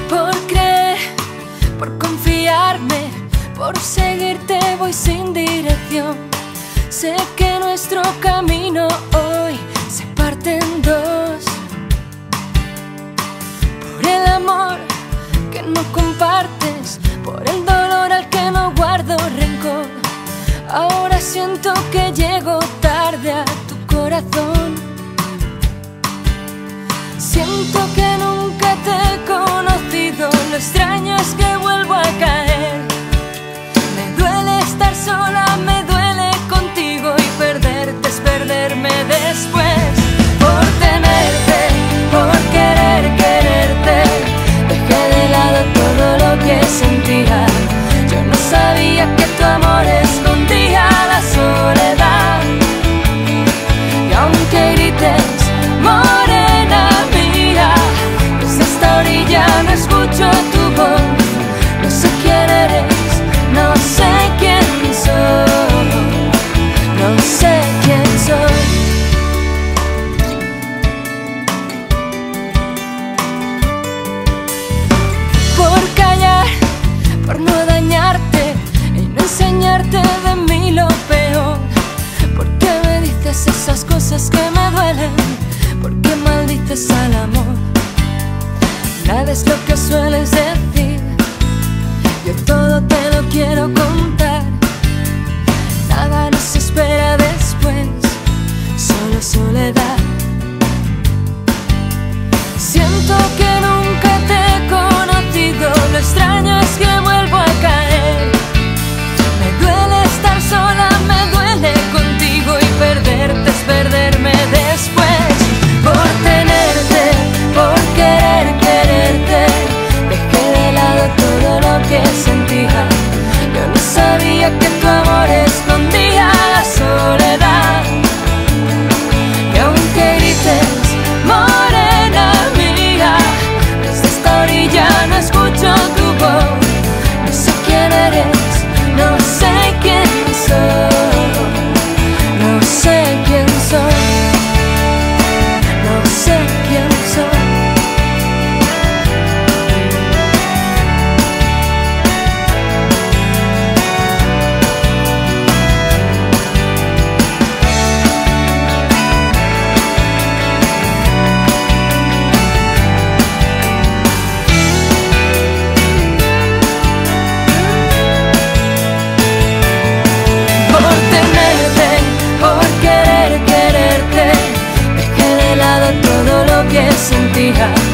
Por creer, por confiarme, por seguirte voy sin dirección. Sé que nuestro camino hoy se parte en dos. Por el amor que no compartes, por el dolor al que no guardo rencor. Ahora siento que llego tarde a tu corazón. Siento que nunca te he conocido, lo extraño es que vuelvo a caer. Me duele estar sola, me duele contigo, y perderte es perderme después. Por tenerte, por querer quererte, dejé de lado todo lo que sentía. Yo no sabía que tu amor escondía la soledad. Y aunque grites, morena mía, desde esta orilla no escucho tu voz. No sé quién eres, no sé quién soy, no sé quién soy. Por callar, por no dañarte y no enseñarte de mí lo peor. ¿Por qué me dices esas cosas que me duelen? ¿Por qué maldices al amor? Nada es lo que sueles decir, yo todo te lo quiero contar. Nada nos espera después, solo soledad. Siento que nunca te he conocido, lo extraño es que vuelvo a caer. Me duele estar sola, me duele contigo, y perderte es perderme después. Por tenerte, por querer quererte, dejé de lado todo lo que sentía. Yo no sabía que tu amor escondía la soledad. Y aunque grites, morena mía, desde esta orilla no escucho tu voz. No sé quién eres, no sé quién soy, no sé quién soy, no sé quién soy. Por tenerte, por querer quererte, dejé de lado todo lo que sentía.